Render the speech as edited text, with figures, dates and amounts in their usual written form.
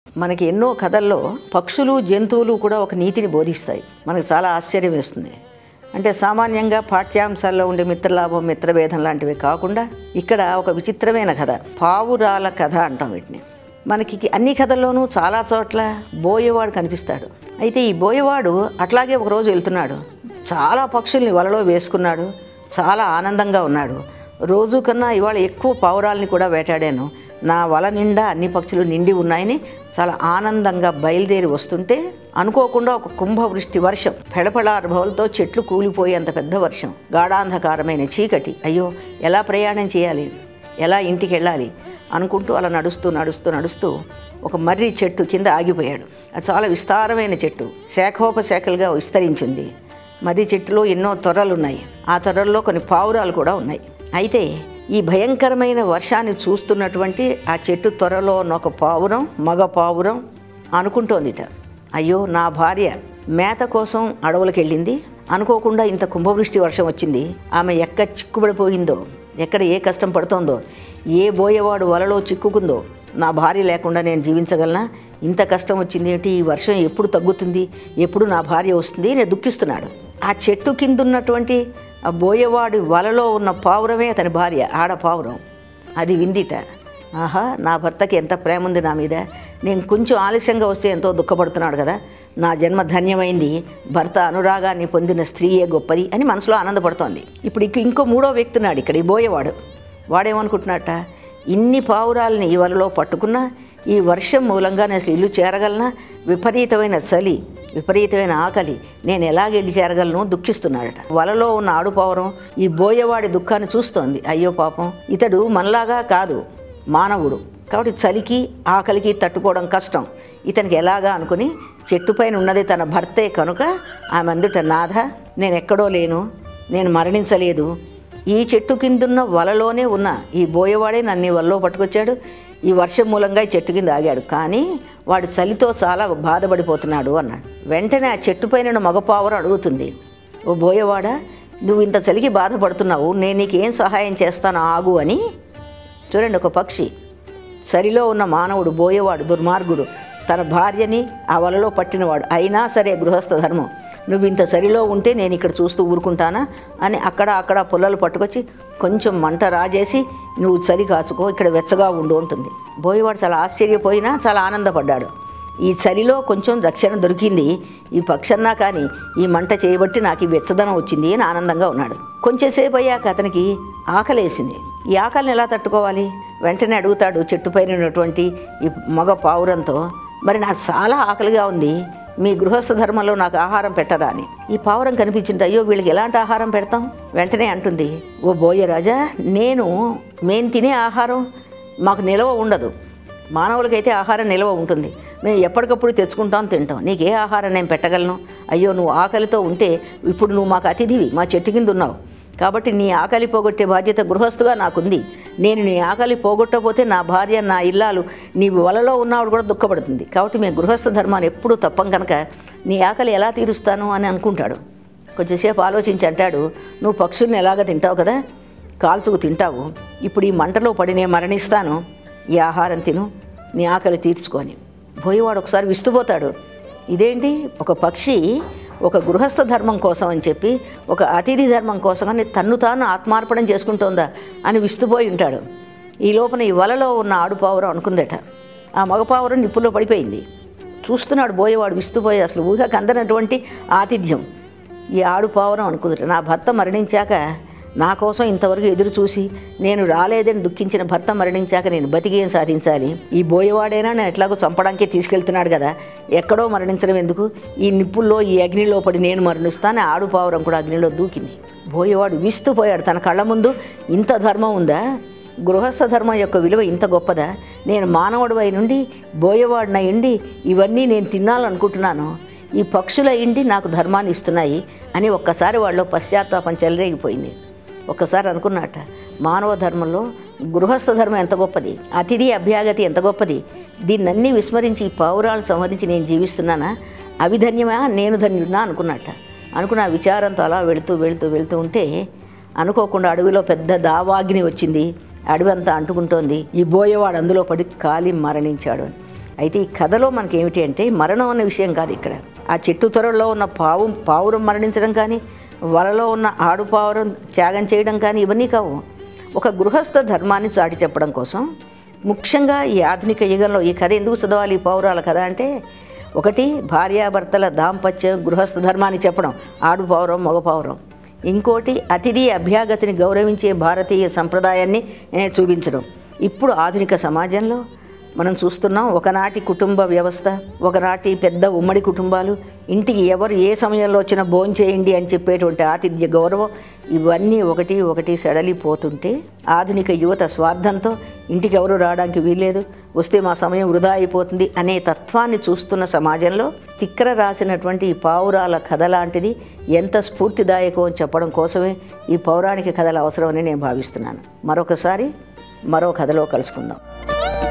మనకి ఎన్నో కథల్లో పక్షులు జంతువులు కూడా ఒక నీతిని బోధిస్తాయి. మనకు చాలా ఆశ్చర్యం వేస్తుంది. అంటే సామాన్యంగా పాఠ్యాంశాల్లో ఉండే మిత్రలాభం మిత్రభేదం లాంటివి కాకుండా ఇక్కడ ఒక విచిత్రమైన కథ, పావురాల కథ అంటాం వీటిని. మనకి అన్ని కథల్లోనూ చాలా చోట్ల బోయవాడు కనిపిస్తాడు. అయితే ఈ బోయవాడు అట్లాగే ఒకరోజు వెళ్తున్నాడు, చాలా పక్షుల్ని వలలో వేసుకున్నాడు, చాలా ఆనందంగా ఉన్నాడు. రోజు కన్నా ఇవాళ ఎక్కువ పావురాల్ని కూడా వేటాడాను, నా వల నిండా అన్ని పక్షులు నిండి ఉన్నాయని చాలా ఆనందంగా బయలుదేరి వస్తుంటే అనుకోకుండా ఒక కుంభవృష్టి వర్షం, పెళపెళార్భవలతో చెట్లు కూలిపోయేంత పెద్ద వర్షం, గాఢాంధకారమైన చీకటి. అయ్యో ఎలా ప్రయాణం చేయాలి, ఎలా ఇంటికి వెళ్ళాలి అనుకుంటూ అలా నడుస్తూ నడుస్తూ నడుస్తూ ఒక మర్రి చెట్టు కింద ఆగిపోయాడు. అది చాలా విస్తారమైన చెట్టు, శాఖోపశాఖలుగా విస్తరించింది. మర్రి చెట్టులో ఎన్నో తొర్రలు ఉన్నాయి, ఆ తొర్రల్లో కొన్ని పావురాలు కూడా ఉన్నాయి. అయితే ఈ భయంకరమైన వర్షాన్ని చూస్తున్నటువంటి ఆ చెట్టు త్వరలో ఉన్న ఒక పావురం, మగ పావురం అనుకుంటోందిట, అయ్యో నా భార్య మేత కోసం అడవులకు వెళ్ళింది, అనుకోకుండా ఇంత కుంభవృష్టి వర్షం వచ్చింది, ఆమె ఎక్కడ చిక్కుబడిపోయిందో, ఎక్కడ ఏ కష్టం పడుతోందో, ఏ బోయవాడు వలలో చిక్కుకుందో, నా భార్య లేకుండా నేను జీవించగలనా, ఇంత కష్టం వచ్చింది ఏంటి, ఈ వర్షం ఎప్పుడు తగ్గుతుంది, ఎప్పుడు నా భార్య వస్తుంది నేను దుఃఖిస్తున్నాడు. ఆ చెట్టు కింద ఉన్నటువంటి ఆ బోయవాడి వలలో ఉన్న పావురమే అతని భార్య, ఆడ పావురం. అది విందిట, ఆహా నా భర్తకి ఎంత ప్రేమ ఉంది నా మీద, నేను కొంచెం ఆలస్యంగా వస్తే ఎంతో దుఃఖపడుతున్నాడు కదా, నా జన్మ ధన్యమైంది, భర్త అనురాగాన్ని పొందిన స్త్రీయే గొప్పది అని మనసులో ఆనందపడుతోంది. ఇప్పుడు ఇంకో మూడో వ్యక్తి ఉన్నాడు ఇక్కడ, ఈ బోయవాడు. వాడేమనుకుంటున్నట్ట, ఇన్ని పావురాలని ఈ వలలో పట్టుకున్నా ఈ వర్షం మూలంగా నేను అసలు ఇల్లు చేరగలనా, విపరీతమైన చలి, విపరీతమైన ఆకలి, నేను ఎలాగెళ్ళి చేరగలను దుఃఖిస్తున్నాడట. వలలో ఉన్న ఆడుపావురం ఈ బోయవాడి దుఃఖాన్ని చూస్తోంది. అయ్యో పాపం, ఇతడు మనలాగా కాదు, మానవుడు, కాబట్టి చలికి ఆకలికి తట్టుకోవడం కష్టం, ఇతనికి ఎలాగా అనుకుని చెట్టుపైన ఉన్నది తన భర్తే కనుక ఆమె అందుట, నాథ నేను ఎక్కడో లేను, నేను మరణించలేదు, ఈ చెట్టు కిందున్న వలలోనే ఉన్న ఈ బోయవాడే నన్ను ఈ వలలో పట్టుకొచ్చాడు, ఈ వర్షం మూలంగా ఈ చెట్టు కింద ఆగాడు, కానీ వాడు చలితో చాలా బాధపడిపోతున్నాడు అన్నాడు. వెంటనే ఆ చెట్టు పైన మగపావురం అడుగుతుంది, ఓ బోయవాడా నువ్వు ఇంత చలికి బాధపడుతున్నావు, నేను నీకేం సహాయం చేస్తాను ఆగు అని. చూడండి, ఒక పక్షి, చలిలో ఉన్న మానవుడు బోయవాడు దుర్మార్గుడు, తన భార్యని ఆ వలలో పట్టినవాడు, అయినా సరే గృహస్థ ధర్మం, నువ్వు ఇంత చలిలో ఉంటే నేను ఇక్కడ చూస్తూ ఊరుకుంటానా అని అక్కడ పుల్లలు పట్టుకొచ్చి కొంచెం మంట రాజేసి నువ్వు చలి కాచుకో, ఇక్కడ వెచ్చగా ఉండు ఉంటుంది. బోయవాడు చాలా ఆశ్చర్యపోయినా చాలా ఆనందపడ్డాడు. ఈ చలిలో కొంచెం రక్షణ దొరికింది, ఈ పక్షన్నా కానీ ఈ మంట చేయబట్టి నాకు ఈ వెచ్చదనం వచ్చింది అని ఆనందంగా ఉన్నాడు. కొంచెంసేపు అయ్యాక అతనికి ఆకలేసింది. ఈ ఆకలిని ఎలా తట్టుకోవాలి, వెంటనే అడుగుతాడు చెట్టుపైన ఉన్నటువంటి ఈ మగ పావురంతో, మరి నాకు చాలా ఆకలిగా ఉంది, మీ గృహస్థ ధర్మంలో నాకు ఆహారం పెట్టరా అని. ఈ పావురం కనిపించింది, అయ్యో వీళ్ళకి ఎలాంటి ఆహారం పెడతాం. వెంటనే అంటుంది, ఓ బోయరాజా మేము తినే ఆహారం మాకు నిల్వ ఉండదు, మానవులకైతే ఆహారం నిల్వ ఉంటుంది, మేము ఎప్పటికప్పుడు తెచ్చుకుంటాం తింటాం, నీకే ఆహారం నేను పెట్టగలను, అయ్యో నువ్వు ఆకలితో ఉంటే ఇప్పుడు నువ్వు మాకు అతిథివి, మా చెట్టు కింద ఉన్నావు, కాబట్టి నీ ఆకలి పోగొట్టే బాధ్యత గృహస్థుగా నాకుంది, నేను నీ ఆకలి పోగొట్టకపోతే నా భార్య నా ఇల్లాలు నీ వలలో ఉన్నవాడు కూడా దుఃఖపడుతుంది, కాబట్టి మేము గృహస్థ ధర్మాన్ని ఎప్పుడూ తప్పం కనుక నీ ఆకలి ఎలా తీరుస్తాను అని అనుకుంటాడు. కొంచెంసేపు ఆలోచించి అంటాడు, నువ్వు పక్షుల్ని ఎలాగ తింటావు కదా, కాల్చుకు తింటావు, ఇప్పుడు ఈ మంటలో పడి నేను మరణిస్తాను, ఈ ఆహారం తిను, నీ ఆకలి తీర్చుకొని. బోయవాడు ఒకసారి విస్తుపోతాడు, ఇదేంటి ఒక పక్షి ఒక గృహస్థ ధర్మం కోసం అని చెప్పి ఒక అతిథి ధర్మం కోసం అని తన్ను తాను ఆత్మార్పణం చేసుకుంటోందా అని విస్తుపోయి ఉంటాడు. ఈ లోపల ఈ వలలో ఉన్న ఆడుపావురం అనుకుందట, ఆ మగపావురం నిప్పుల్లో పడిపోయింది. చూస్తున్నాడు బోయవాడు విస్తుపోయి, అసలు ఊహకు అందనటువంటి ఆతిథ్యం. ఈ ఆడుపావురం అనుకుందట, నా భర్త మరణించాక నా కోసం ఇంతవరకు ఎదురు చూసి నేను రాలేదని దుఃఖించిన భర్త మరణించాక నేను బతికేం సాధించాలి, ఈ బోయవాడైనా నేను ఎట్లాగో చంపడానికే తీసుకెళ్తున్నాడు కదా, ఎక్కడో మరణించడం ఎందుకు, ఈ నిప్పుల్లో ఈ అగ్నిలో పడి నేను మరణిస్తాను. ఆడుపావురం కూడా అగ్నిలో దూకింది. బోయవాడు విస్తుపోయాడు, తన కళ్ళ ముందు ఇంత ధర్మం ఉందా, గృహస్థ ధర్మం యొక్క విలువ ఇంత గొప్పదా, నేను మానవుడివై నుండి బోయవాడినై ఉండి ఇవన్నీ నేను తినాలనుకుంటున్నాను, ఈ పక్షుల ఇండి నాకు ధర్మాన్ని ఇస్తున్నాయి అని ఒక్కసారి వాళ్ళలో పశ్చాత్తాపం చెలరేగిపోయింది. ఒక్కసారి అనుకున్నట్ట, మానవ ధర్మంలో గృహస్థ ధర్మం ఎంత గొప్పది, అతిథి అభ్యాగతి ఎంత గొప్పది, దీన్నన్నీ విస్మరించి ఈ పావురాలను సంహరించి నేను జీవిస్తున్నానా, అవిధన్యమా నేను ధన్యుడినా అనుకున్నట్ట. అనుకున్న ఆ విచారంతో అలా వెళుతూ వెళుతూ వెళుతూ ఉంటే అనుకోకుండా అడవిలో పెద్ద దావాగ్ని వచ్చింది, అడవి అంతా అంటుకుంటోంది, ఈ బోయవాడు అందులో పడి కాలి మరణించాడు. అయితే ఈ కథలో మనకి ఏమిటి అంటే మరణం అనే విషయం కాదు ఇక్కడ. ఆ చెట్టు త్వరలో ఉన్న పావురం మరణించడం కానీ, వలలో ఉన్న ఆడుపావురం త్యాగం చేయడం కానీ ఇవన్నీ కావు. ఒక గృహస్థ ధర్మాన్ని చాటి చెప్పడం కోసం, ముఖ్యంగా ఈ ఆధునిక యుగంలో ఈ కథ ఎందుకు చదవాలి, ఈ పావురాల కథ అంటే, ఒకటి భార్యాభర్తల దాంపత్యం గృహస్థ ధర్మాన్ని చెప్పడం, ఆడుపావురం మగపావురం. ఇంకోటి అతిథి అభ్యాగతిని గౌరవించే భారతీయ సంప్రదాయాన్ని చూపించడం. ఇప్పుడు ఆధునిక సమాజంలో మనం చూస్తున్నాం, ఒకనాటి కుటుంబ వ్యవస్థ, ఒకనాటి పెద్ద ఉమ్మడి కుటుంబాలు, ఇంటికి ఎవరు ఏ సమయంలో వచ్చినా భోంచేయండి అని చెప్పేటువంటి ఆతిథ్య గౌరవం, ఇవన్నీ ఒకటి సడలిపోతుంటే ఆధునిక యువత స్వార్థంతో ఇంటికి ఎవరు రావడానికి వీల్లేదు, వస్తే మా సమయం వృధా అయిపోతుంది అనే తత్వాన్ని చూస్తున్న సమాజంలో తిక్కర రాసినటువంటి ఈ పావురాల కథ లాంటిది ఎంత స్ఫూర్తిదాయకం అని చెప్పడం కోసమే ఈ పౌరాణిక కథలు అవసరమని నేను భావిస్తున్నాను. మరొకసారి మరో కథలో కలుసుకుందాం.